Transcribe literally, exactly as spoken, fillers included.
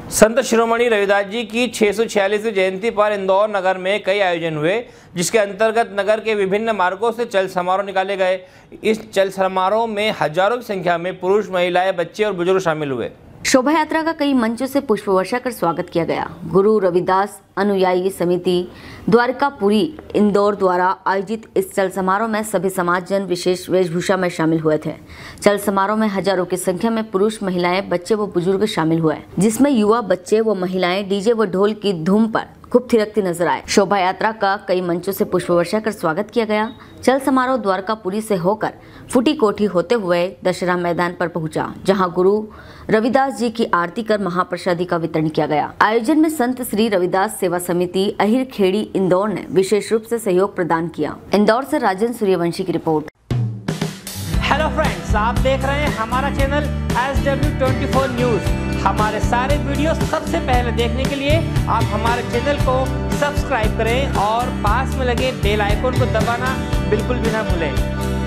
संत शिरोमणि रविदास जी की छह सौ छियालीसवीं जयंती पर इंदौर नगर में कई आयोजन हुए, जिसके अंतर्गत नगर के विभिन्न मार्गों से चल समारोह निकाले गए। इस चल समारोह में हजारों की संख्या में पुरुष, महिलाएं, बच्चे और बुजुर्ग शामिल हुए। शोभा यात्रा का कई मंचों से पुष्प वर्षा कर स्वागत किया गया। गुरु रविदास अनुयायी समिति द्वारकापुरी इंदौर द्वारा आयोजित इस चल समारोह में सभी समाजजन विशेष वेशभूषा में शामिल हुए थे। चल समारोह में हजारों की संख्या में पुरुष, महिलाएं, बच्चे व बुजुर्ग शामिल हुए, जिसमें युवा, बच्चे व महिलाएं डीजे व ढोल की धूम पर खूब थिरकती नजर आए। शोभा यात्रा का कई मंचों से पुष्प वर्षा कर स्वागत किया गया। चल समारोह द्वारकापुरी से होकर फूटी कोठी होते हुए दशहरा मैदान पर पहुंचा, जहां गुरु रविदास जी की आरती कर महाप्रसादी का वितरण किया गया। आयोजन में संत श्री रविदास सेवा समिति अहिर खेड़ी इंदौर ने विशेष रूप से सहयोग प्रदान किया। इंदौर से राजेंद्र सूर्यवंशी की रिपोर्ट। हेलो फ्रेंड्स, आप देख रहे हैं हमारा channel S W twenty four news. हमारे सारे वीडियो सबसे पहले देखने के लिए आप हमारे चैनल को सब्सक्राइब करें और पास में लगे बेल आइकन को दबाना बिल्कुल भी ना भूलें।